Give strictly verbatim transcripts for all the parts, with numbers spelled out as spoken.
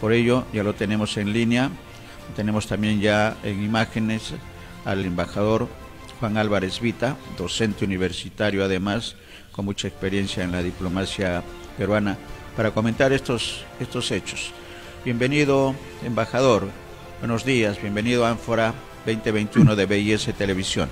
Por ello, ya lo tenemos en línea, tenemos también ya en imágenes al embajador Juan Álvarez Vita, docente universitario además, con mucha experiencia en la diplomacia peruana, para comentar estos, estos hechos. Bienvenido, embajador. Buenos días, bienvenido a Ánfora veinte veintiuno de B I S Televisión.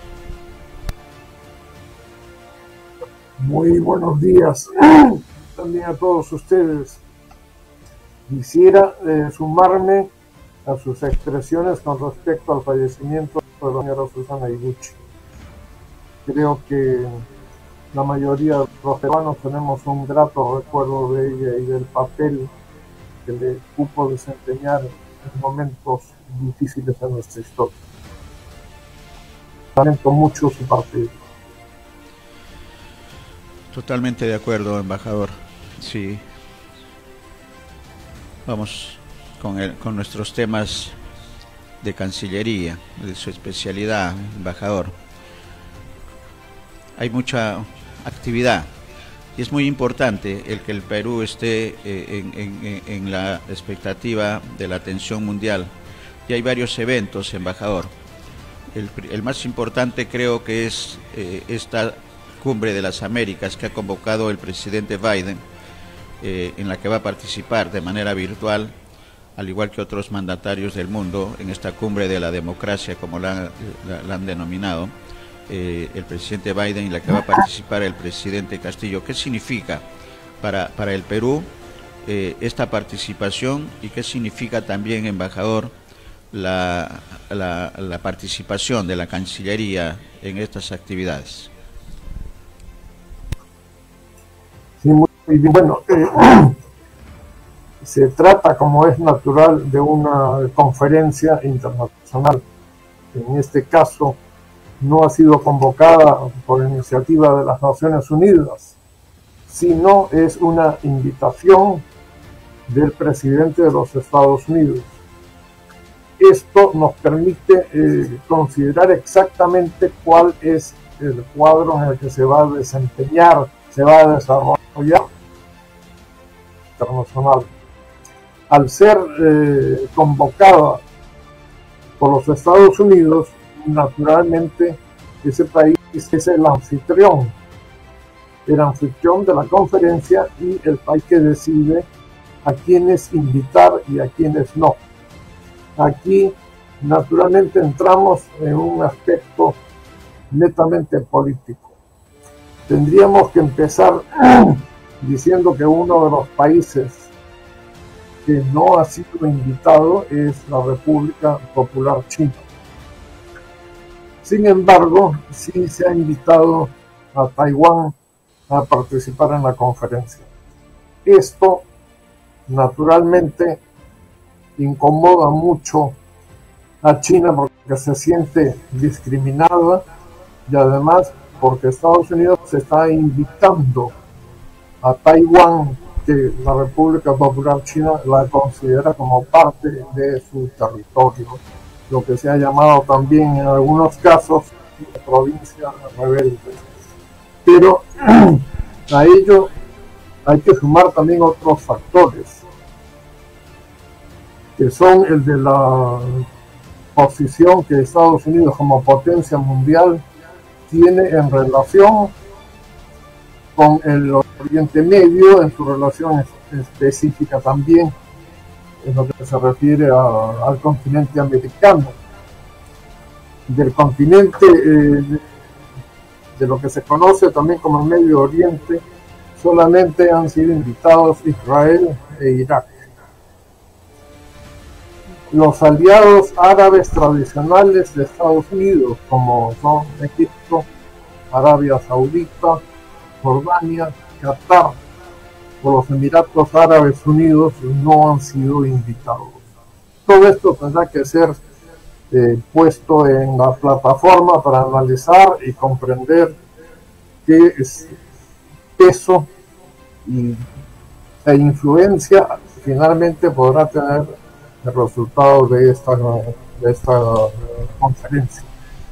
Muy buenos días también a todos ustedes. Quisiera eh, sumarme a sus expresiones con respecto al fallecimiento de la señora Susana Higuchi. Creo que la mayoría de los peruanos tenemos un grato recuerdo de ella y del papel que le supo desempeñar en momentos difíciles de nuestra historia. Lamento mucho su partida. Totalmente de acuerdo, embajador. Sí. Vamos con, el, con nuestros temas de Cancillería, de su especialidad, embajador. Hay mucha actividad y es muy importante el que el Perú esté eh, en, en, en la expectativa de la atención mundial. Y hay varios eventos, embajador. El, el más importante creo que es eh, esta Cumbre de las Américas que ha convocado el presidente Biden, eh, en la que va a participar de manera virtual, al igual que otros mandatarios del mundo, en esta Cumbre de la Democracia, como la, la, la han denominado, eh, el presidente Biden, en la que va a participar el presidente Castillo. ¿Qué significa para, para el Perú eh, esta participación y qué significa también, embajador, la, la, la participación de la Cancillería en estas actividades? Sí, muy bien. Bueno, eh, se trata, como es natural, de una conferencia internacional. En este caso, no ha sido convocada por iniciativa de las Naciones Unidas, sino es una invitación del presidente de los Estados Unidos. Esto nos permite eh, considerar exactamente cuál es el cuadro en el que se va a desempeñar, se va a desarrollar internacional. Al ser eh, convocada por los Estados Unidos, naturalmente ese país es el anfitrión, el anfitrión de la conferencia y el país que decide a quienes invitar y a quienes no. Aquí naturalmente entramos en un aspecto netamente político. Tendríamos que empezar diciendo que uno de los países que no ha sido invitado es la República Popular China. Sin embargo, sí se ha invitado a Taiwán a participar en la conferencia. Esto, naturalmente, incomoda mucho a China porque se siente discriminada y además porque Estados Unidos se está invitando a Taiwán, que la República Popular China la considera como parte de su territorio, lo que se ha llamado también en algunos casos provincia rebelde. Pero a ello hay que sumar también otros factores, que son el de la posición que Estados Unidos como potencia mundial tiene en relación con el Oriente Medio, en su relación específica también en lo que se refiere a, al continente americano. Del continente eh, de lo que se conoce también como el Medio Oriente, solamente han sido invitados Israel e Irak. Los aliados árabes tradicionales de Estados Unidos, como son Egipto, Arabia Saudita, Jordania, Qatar o los Emiratos Árabes Unidos, no han sido invitados. Todo esto tendrá que ser eh, puesto en la plataforma para analizar y comprender qué es peso y, e influencia finalmente podrá tener el resultado de esta, de esta conferencia.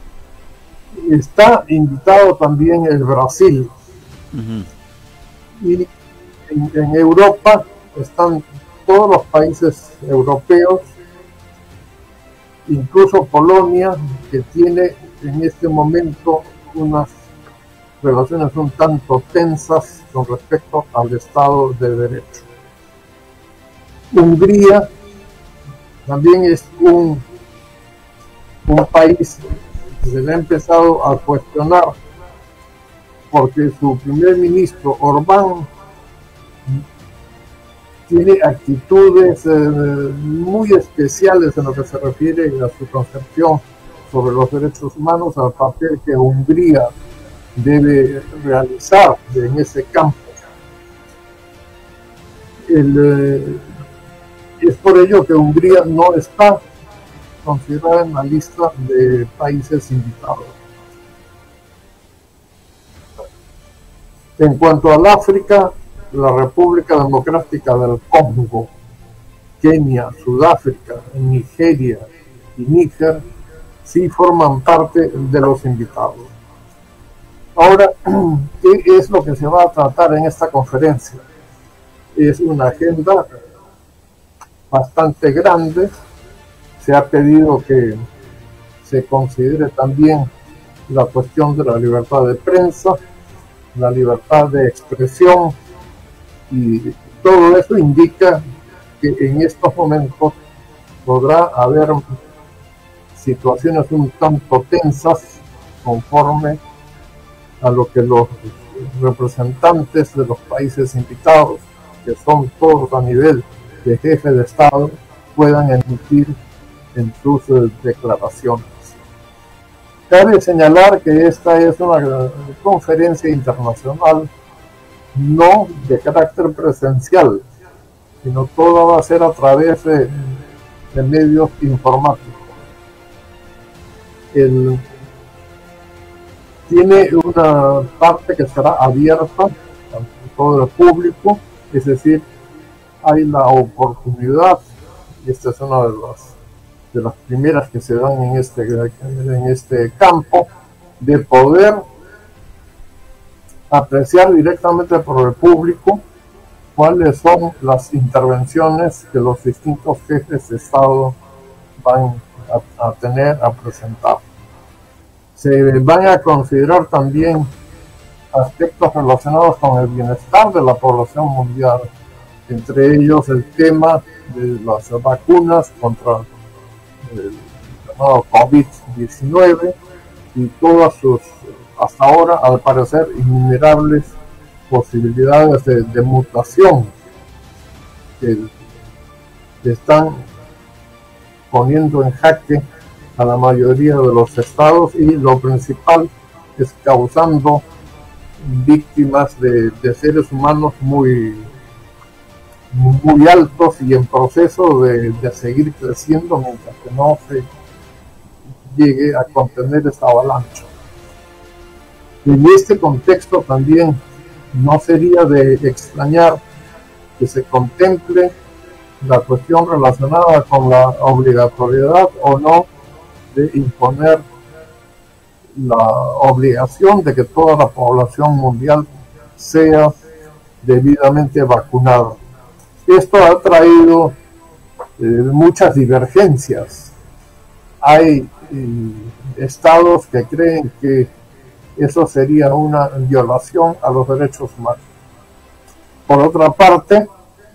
Está invitado también el Brasil. Uh-huh. Y en, en Europa están todos los países europeos, incluso Polonia, que tiene en este momento unas relaciones un tanto tensas con respecto al Estado de Derecho. Hungría también es un, un país que se le ha empezado a cuestionar porque su primer ministro Orbán tiene actitudes eh, muy especiales en lo que se refiere a su concepción sobre los derechos humanos, al papel que Hungría debe realizar en ese campo. El, eh, es por ello que Hungría no está considerada en la lista de países invitados. En cuanto al África, la República Democrática del Congo, Kenia, Sudáfrica, Nigeria y Níger sí forman parte de los invitados. Ahora, ¿qué es lo que se va a tratar en esta conferencia? Es una agenda bastante grande. Se ha pedido que se considere también la cuestión de la libertad de prensa, la libertad de expresión, y todo eso indica que en estos momentos podrá haber situaciones un tanto tensas conforme a lo que los representantes de los países invitados, que son todos a nivel de jefe de Estado, puedan emitir en sus declaraciones. Cabe señalar que esta es una conferencia internacional no de carácter presencial, sino todo va a ser a través de, de medios informáticos. El, tiene una parte que será abierta a todo el público, es decir, hay la oportunidad, y esta es una de las, de las primeras que se dan en este, en este campo, de poder apreciar directamente por el público cuáles son las intervenciones que los distintos jefes de Estado van a, a tener, a presentar. Se van a considerar también aspectos relacionados con el bienestar de la población mundial, entre ellos el tema de las vacunas contra el llamado COVID diecinueve y todas sus, hasta ahora, al parecer, innumerables posibilidades de, de mutación que, que están poniendo en jaque a la mayoría de los estados, y lo principal es causando víctimas de, de seres humanos muy, muy altos y en proceso de, de seguir creciendo mientras que no se llegue a contener esta avalancha. En este contexto también no sería de extrañar que se contemple la cuestión relacionada con la obligatoriedad o no de imponer la obligación de que toda la población mundial sea debidamente vacunada. Esto ha traído eh, muchas divergencias. Hay eh, estados que creen que eso sería una violación a los derechos humanos. Por otra parte,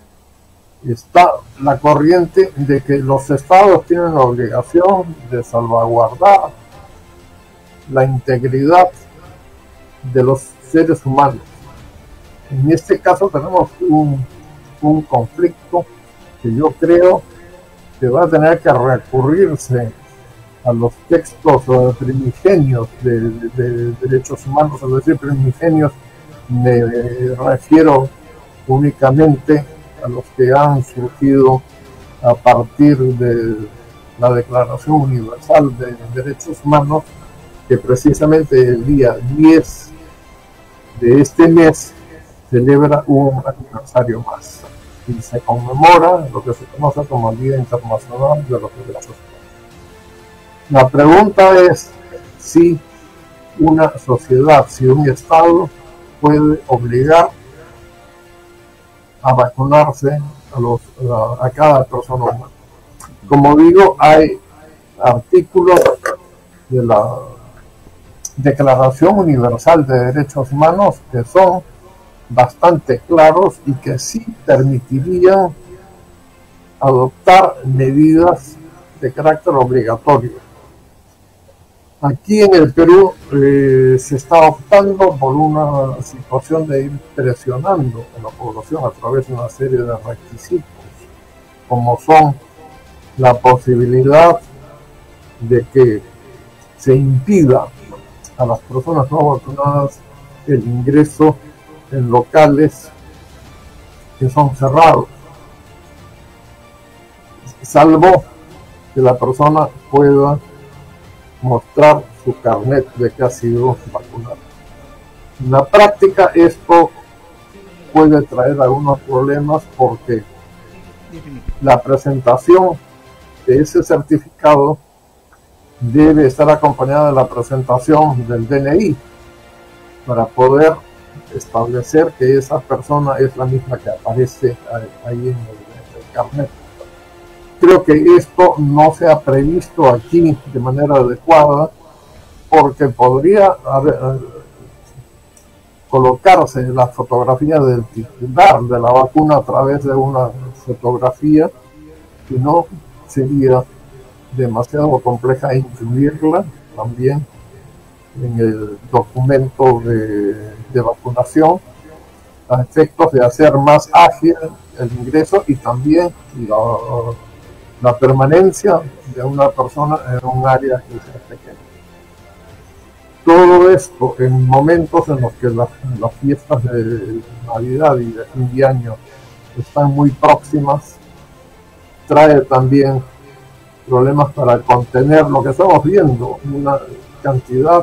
está la corriente de que los estados tienen la obligación de salvaguardar la integridad de los seres humanos. En este caso tenemos un, un conflicto que yo creo que va a tener que recurrirse a los textos primigenios de, de, de derechos humanos. Es decir, primigenios me refiero únicamente a los que han surgido a partir de la Declaración Universal de Derechos Humanos, que precisamente el día diez de este mes celebra un aniversario más y se conmemora lo que se conoce como el Día Internacional de los Derechos Humanos. La pregunta es si una sociedad, si un Estado puede obligar a vacunarse a, los, a, a cada persona humana. Como digo, hay artículos de la Declaración Universal de Derechos Humanos que son bastante claros y que sí permitirían adoptar medidas de carácter obligatorio. Aquí en el Perú eh, se está optando por una situación de ir presionando a la población a través de una serie de requisitos, como son la posibilidad de que se impida a las personas no vacunadas el ingreso en locales que son cerrados, salvo que la persona pueda mostrar su carnet de que ha sido vacunado. En la práctica esto puede traer algunos problemas porque la presentación de ese certificado debe estar acompañada de la presentación del D N I para poder establecer que esa persona es la misma que aparece ahí en el, en el carnet. Creo que esto no se ha previsto aquí de manera adecuada porque podría haber, colocarse la fotografía del titular de la vacuna a través de una fotografía y no sería demasiado compleja incluirla también en el documento de, de vacunación a efectos de hacer más ágil el ingreso y también la, la permanencia de una persona en un área que sea pequeña. Todo esto en momentos en los que las, las fiestas de Navidad y de fin de año están muy próximas, trae también problemas para contener lo que estamos viendo, una cantidad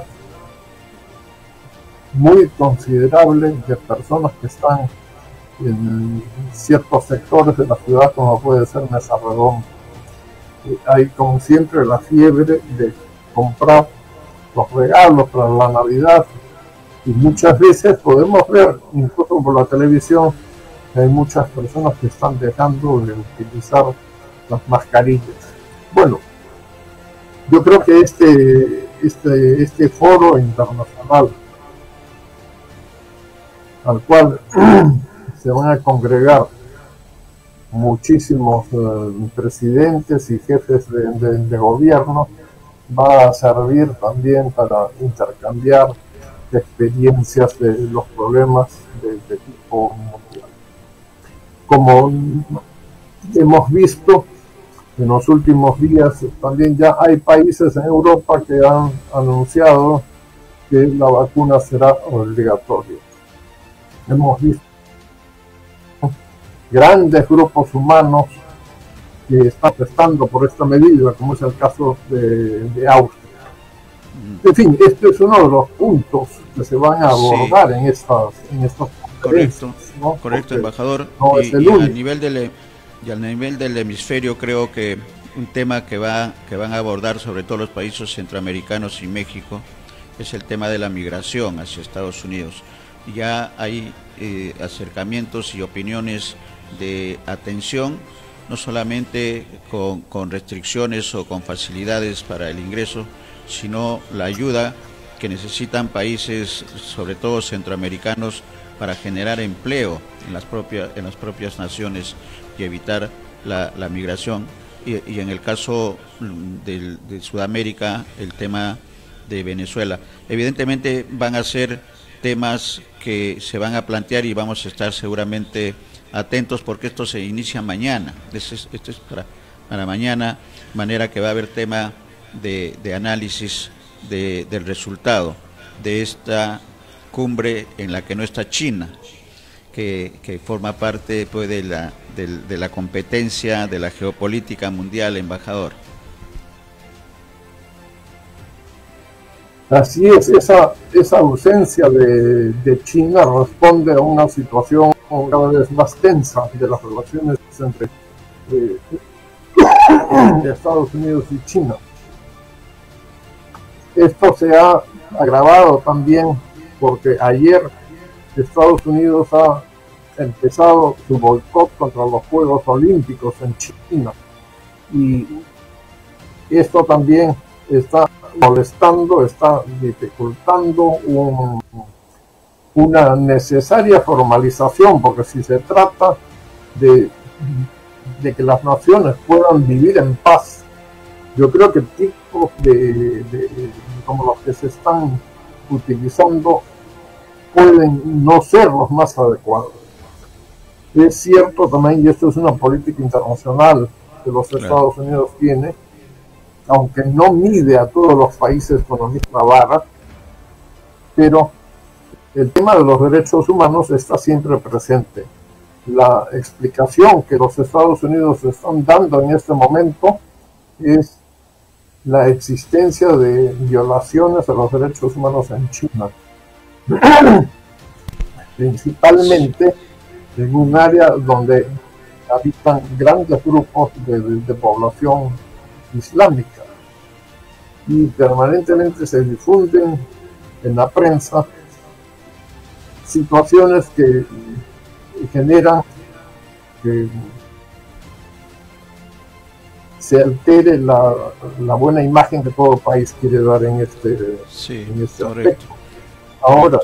muy considerable de personas que están en ciertos sectores de la ciudad, como puede ser Mesa Redonda. Hay como siempre la fiebre de comprar los regalos para la Navidad y muchas veces podemos ver, incluso por la televisión, que hay muchas personas que están dejando de utilizar las mascarillas. Bueno, yo creo que este, este, este foro internacional al cual se van a congregar muchísimos eh, presidentes y jefes de, de, de gobierno, va a servir también para intercambiar experiencias de los problemas de, de tipo mundial. Como hemos visto en los últimos días, también ya hay países en Europa que han anunciado que la vacuna será obligatoria. Hemos visto grandes grupos humanos que están protestando por esta medida, como es el caso de, de Austria. En fin, este es uno de los puntos que se van a abordar sí. en estas en estos correcto, ¿no? correcto, embajador. No y, y a nivel del y al nivel del hemisferio creo que un tema que va que van a abordar sobre todo los países centroamericanos y México es el tema de la migración hacia Estados Unidos. Ya hay eh, acercamientos y opiniones de atención, no solamente con, con restricciones o con facilidades para el ingreso, sino la ayuda que necesitan países, sobre todo centroamericanos, para generar empleo en las propias, en las propias naciones y evitar la, la migración. Y, y en el caso de, de Sudamérica, el tema de Venezuela. Evidentemente van a ser temas que se van a plantear y vamos a estar seguramente atentos porque esto se inicia mañana. Esto es, esto es para, para mañana, manera que va a haber tema de, de análisis de, del resultado de esta cumbre en la que no está China, que, que forma parte pues, de, la, de, de la competencia de la geopolítica mundial, embajador. Así es, esa, esa ausencia de, de China responde a una situación cada vez más tensa de las relaciones entre eh, Estados Unidos y China. Esto se ha agravado también porque ayer Estados Unidos ha empezado su boicot contra los Juegos Olímpicos en China, y esto también está molestando, está dificultando un, una necesaria formalización, porque si se trata de, de que las naciones puedan vivir en paz, yo creo que tipos de, de, de como los que se están utilizando pueden no ser los más adecuados. Es cierto también, y esto es una política internacional que los claro. Estados Unidos tiene, aunque no mide a todos los países con la misma vara, pero el tema de los derechos humanos está siempre presente. La explicación que los Estados Unidos están dando en este momento es la existencia de violaciones a los derechos humanos en China, principalmente en un área donde habitan grandes grupos de, de, de población islámica, y permanentemente se difunden en la prensa situaciones que generan que se altere la, la buena imagen que todo país quiere dar en este, sí, en este aspecto. Ahora,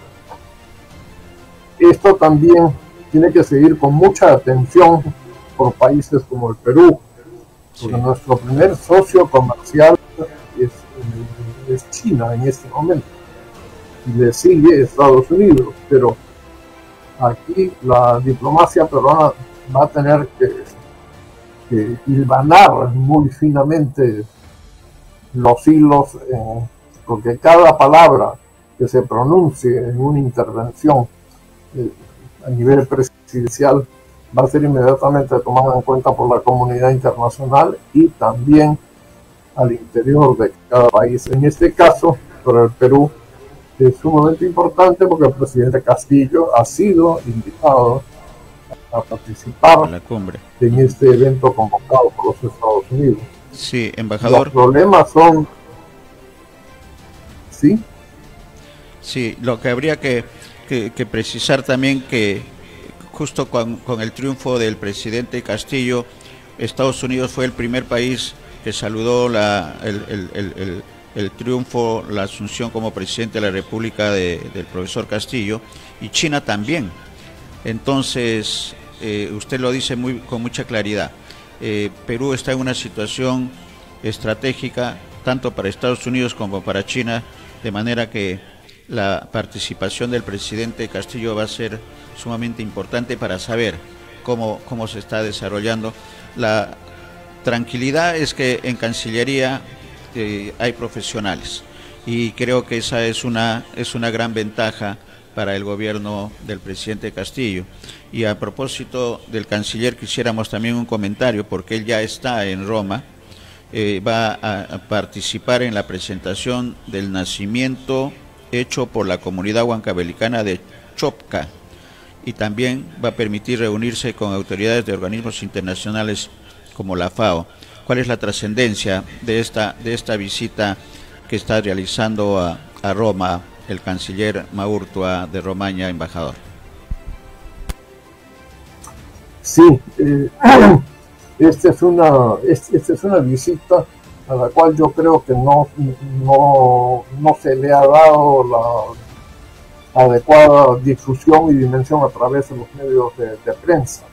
esto también tiene que seguir con mucha atención por países como el Perú, porque sí. nuestro primer socio comercial es, es China en este momento, y le sigue Estados Unidos, pero aquí la diplomacia peruana va a tener que, que hilvanar muy finamente los hilos, eh, porque cada palabra que se pronuncie en una intervención eh, a nivel presidencial va a ser inmediatamente tomada en cuenta por la comunidad internacional y también al interior de cada país. En este caso, para el Perú, es sumamente importante porque el presidente Castillo ha sido invitado a participar la cumbre en este evento convocado por los Estados Unidos. Sí, embajador. Los problemas son... ¿Sí? Sí, lo que habría que, que, que precisar también que justo con, con el triunfo del presidente Castillo, Estados Unidos fue el primer país que saludó la, el, el, el, el, el triunfo, la asunción como presidente de la República de, del profesor Castillo, y China también. Entonces, eh, usted lo dice muy, con mucha claridad. Eh, Perú está en una situación estratégica, tanto para Estados Unidos como para China, de manera que la participación del presidente Castillo va a ser sumamente importante para saber cómo, cómo se está desarrollando. La tranquilidad es que en Cancillería eh, hay profesionales, y creo que esa es una, es una gran ventaja para el gobierno del presidente Castillo. Y a propósito del canciller, quisiéramos también un comentario, porque él ya está en Roma, eh, va a, a participar en la presentación del nacimiento hecho por la comunidad huancabelicana de Chopca, y también va a permitir reunirse con autoridades de organismos internacionales como la FAO. ¿Cuál es la trascendencia de esta, de esta visita que está realizando a, a Roma el canciller Maurtua de Romaña, embajador? Sí, eh, esta es una esta es una visita a la cual yo creo que no, no, no se le ha dado la adecuada difusión y dimensión a través de los medios de, de prensa.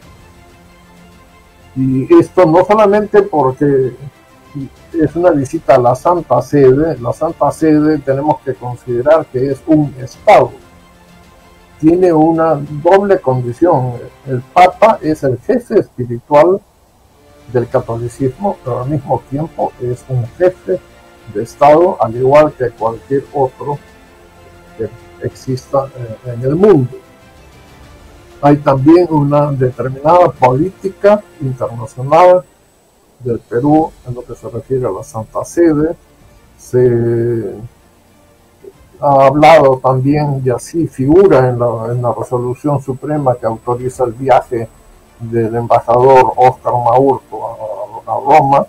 Y esto no solamente porque es una visita a la Santa Sede. La Santa Sede tenemos que considerar que es un Estado. Tiene una doble condición. El Papa es el jefe espiritual del catolicismo, pero al mismo tiempo es un jefe de Estado, al igual que cualquier otro que exista en el mundo. Hay también una determinada política internacional del Perú en lo que se refiere a la Santa Sede. Se ha hablado también, y así figura en la, en la resolución suprema que autoriza el viaje del embajador Óscar Maurto a, a Roma.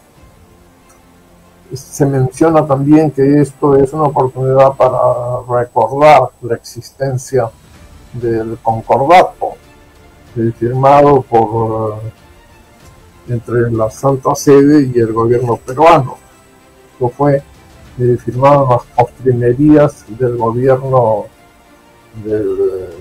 Se menciona también que esto es una oportunidad para recordar la existencia del concordato, eh, firmado por eh, entre la Santa Sede y el gobierno peruano. Esto fue eh, firmado en las postrimerías del gobierno del,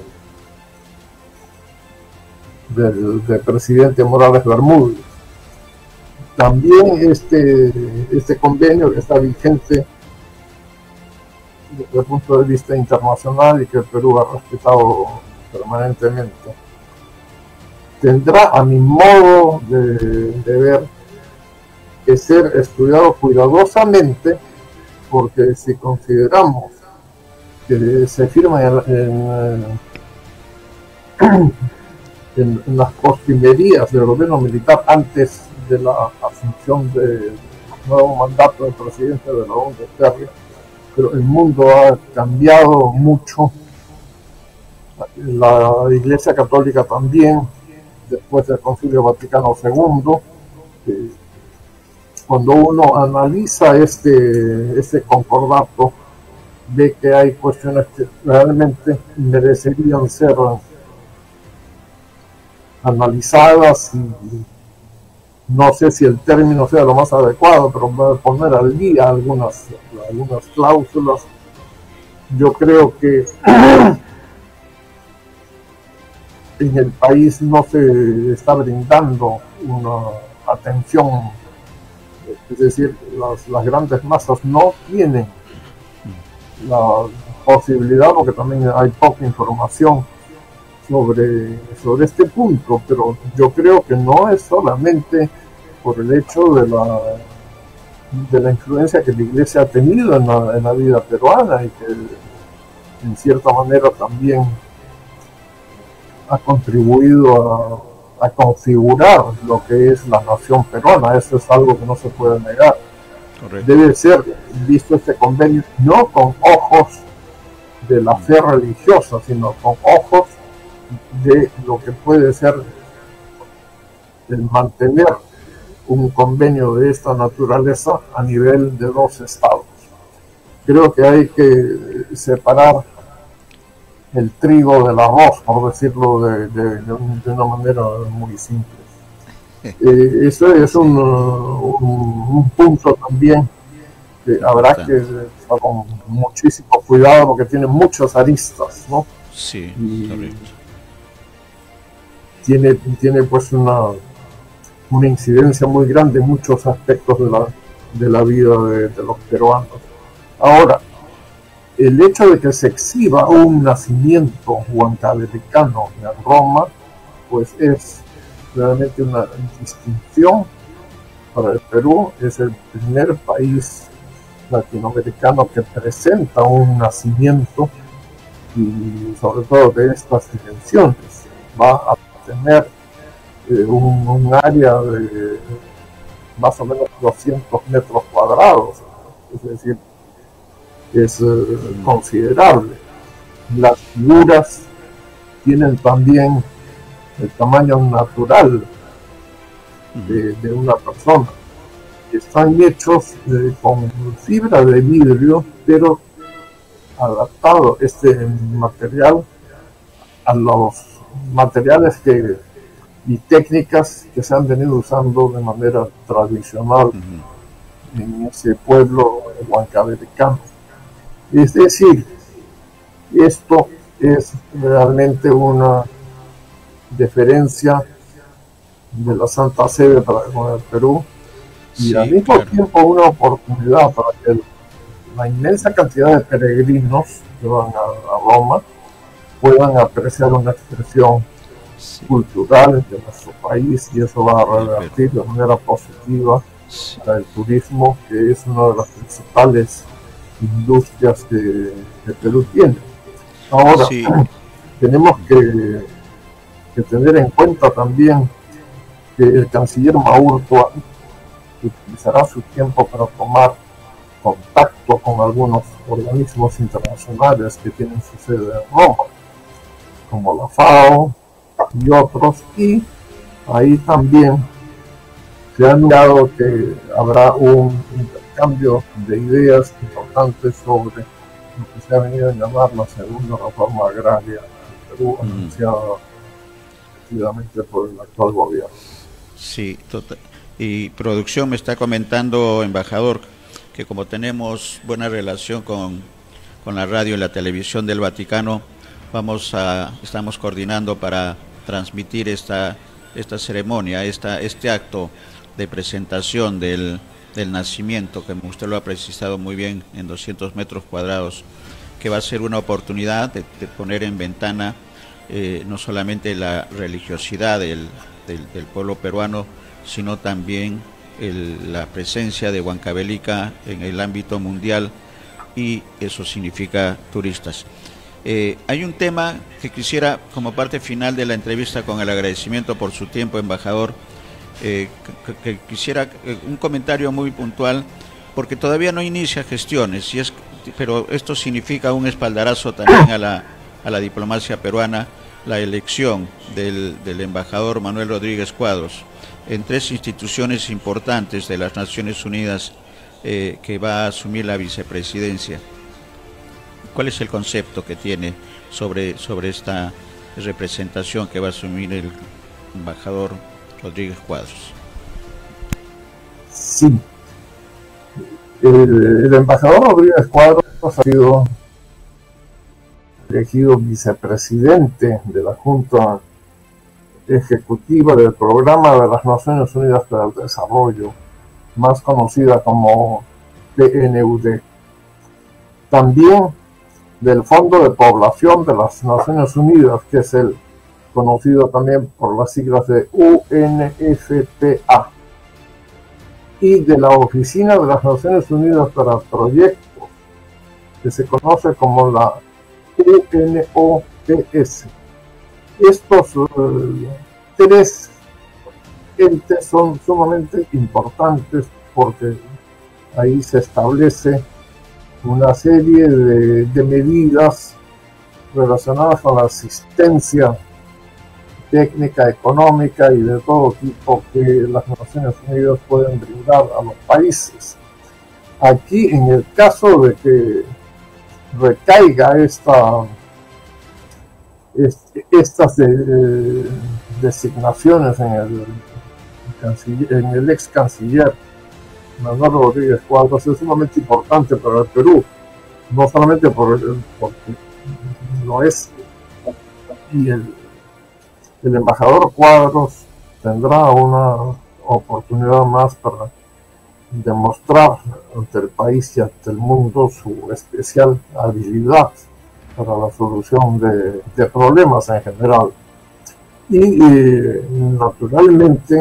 del, del presidente Morales Bermúdez. También este, este convenio que está vigente desde el punto de vista internacional y que el Perú ha respetado permanentemente, tendrá, a mi modo de, de ver, que ser estudiado cuidadosamente, porque si consideramos que se firma en, en, en, en las postrimerías del gobierno militar antes de la asunción del nuevo mandato del presidente de la O N U, Terry, pero el mundo ha cambiado mucho, la Iglesia Católica también, después del Concilio Vaticano segundo. Eh, cuando uno analiza este, este concordato, ve que hay cuestiones que realmente merecerían ser analizadas, y no sé si el término sea lo más adecuado, pero voy a poner al día algunas, algunas cláusulas. Yo creo que en el país no se está brindando una atención, es decir, las, las grandes masas no tienen la posibilidad, porque también hay poca información sobre, sobre este punto, pero yo creo que no es solamente por el hecho de la, de la influencia que la Iglesia ha tenido en la, en la vida peruana, y que en cierta manera también ha contribuido a, a configurar lo que es la nación peruana. Eso es algo que no se puede negar. Correcto. Debe ser visto este convenio no con ojos de la fe religiosa, sino con ojos de lo que puede ser el mantener un convenio de esta naturaleza a nivel de dos estados. Creo que hay que separar el trigo del arroz, por decirlo de, de, de, un, de una manera muy simple. Eh, eso es un, un, un punto también que habrá que estar con muchísimo cuidado, porque tiene muchas aristas, ¿no? Sí, y correcto. Tiene, tiene pues una, una incidencia muy grande en muchos aspectos de la, de la vida de, de los peruanos. Ahora, el hecho de que se exhiba un nacimiento huancaveliano en Roma, pues es realmente una distinción para el Perú. Es el primer país latinoamericano que presenta un nacimiento, y sobre todo de estas dimensiones. Va a tener eh, un, un área de más o menos doscientos metros cuadrados, es decir, es eh, considerable. Las figuras tienen también el tamaño natural de, de una persona. Están hechos eh, con fibra de vidrio, pero adaptado este material a los materiales que, y técnicas que se han venido usando de manera tradicional uh-huh. en ese pueblo huancaveliano. Es decir, esto es realmente una deferencia de la Santa Sede para con el Perú, y sí, al mismo claro. tiempo una oportunidad para que el, la inmensa cantidad de peregrinos que van a, a Roma puedan apreciar una expresión sí. cultural de nuestro país, y eso va a revertir de manera positiva sí. el turismo, que es una de las principales industrias que, que Perú tiene. Ahora, sí. tenemos que, que tener en cuenta también que el canciller Maurtua utilizará su tiempo para tomar contacto con algunos organismos internacionales que tienen su sede en Roma, como la FAO y otros, y ahí también se ha anunciado que habrá un intercambio de ideas importantes sobre lo que se ha venido a llamar la segunda reforma agraria de Perú, mm. anunciada repetidamente por el actual gobierno. Sí, total. Y producción me está comentando, embajador, que como tenemos buena relación con, con la radio y la televisión del Vaticano, vamos a, estamos coordinando para transmitir esta, esta ceremonia, esta, este acto de presentación del, del nacimiento, que usted lo ha precisado muy bien, en doscientos metros cuadrados, que va a ser una oportunidad de, de poner en ventana eh, no solamente la religiosidad del, del, del pueblo peruano, sino también el, la presencia de Huancavelica en el ámbito mundial, y eso significa turistas. Eh, hay un tema que quisiera, como parte final de la entrevista, con el agradecimiento por su tiempo, embajador, eh, que, que quisiera eh, un comentario muy puntual, porque todavía no inicia gestiones, y es, pero esto significa un espaldarazo también a la, a la diplomacia peruana, la elección del, del embajador Manuel Rodríguez Cuadros en tres instituciones importantes de las Naciones Unidas, eh, que va a asumir la vicepresidencia. ¿Cuál es el concepto que tiene sobre, sobre esta representación que va a asumir el embajador Rodríguez Cuadros? Sí, el, el embajador Rodríguez Cuadros ha sido elegido vicepresidente de la Junta Ejecutiva del Programa de las Naciones Unidas para el Desarrollo, más conocida como P N U D. También del Fondo de Población de las Naciones Unidas, que es el conocido también por las siglas de U N F P A, y de la Oficina de las Naciones Unidas para Proyectos, que se conoce como la U N O P S. Estos uh, tres entes son sumamente importantes porque ahí se establece una serie de, de medidas relacionadas con la asistencia técnica, económica y de todo tipo que las Naciones Unidas pueden brindar a los países. Aquí, en el caso de que recaiga esta estas de, eh, designaciones en el, canciller, en el ex canciller Manuel Rodríguez Cuadros, es sumamente importante para el Perú, no solamente por, porque lo es, y el, el embajador Cuadros tendrá una oportunidad más para demostrar ante el país y ante el mundo su especial habilidad para la solución de, de problemas en general. Y eh, naturalmente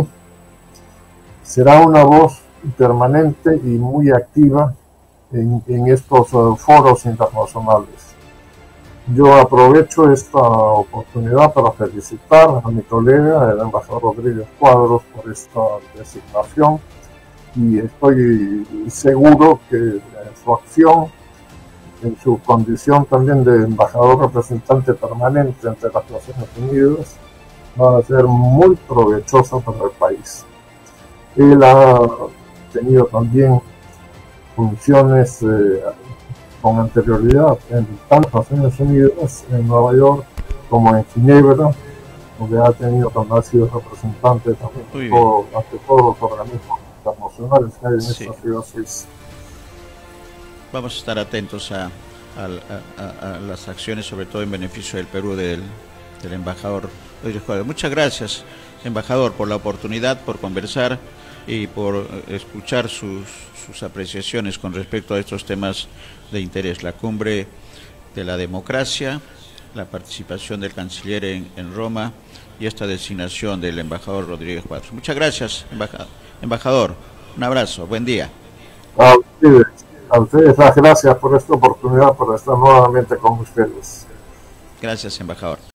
será una voz permanente y muy activa en, en estos uh, foros internacionales. Yo aprovecho esta oportunidad para felicitar a mi colega, el embajador Rodríguez Cuadros, por esta designación, y estoy seguro que en su acción, en su condición también de embajador representante permanente ante las Naciones Unidas, va a ser muy provechosa para el país. Él ha tenido también funciones eh, con anterioridad en tantas Naciones Unidas, en Nueva York como en Ginebra, donde ha tenido también ha sido representante también todo, ante todos los organismos internacionales que hay en sí. Esta ciudad suiza. Vamos a estar atentos a, a, a, a las acciones, sobre todo en beneficio del Perú, del, del embajador Rodríguez Cuadros. Muchas gracias, embajador, por la oportunidad, por conversar y por escuchar sus, sus apreciaciones con respecto a estos temas de interés. La cumbre de la democracia, la participación del canciller en, en Roma y esta designación del embajador Rodríguez Cuadros. Muchas gracias, embajador. embajador. Un abrazo, buen día. A ustedes, a ustedes las gracias por esta oportunidad para estar nuevamente con ustedes. Gracias, embajador.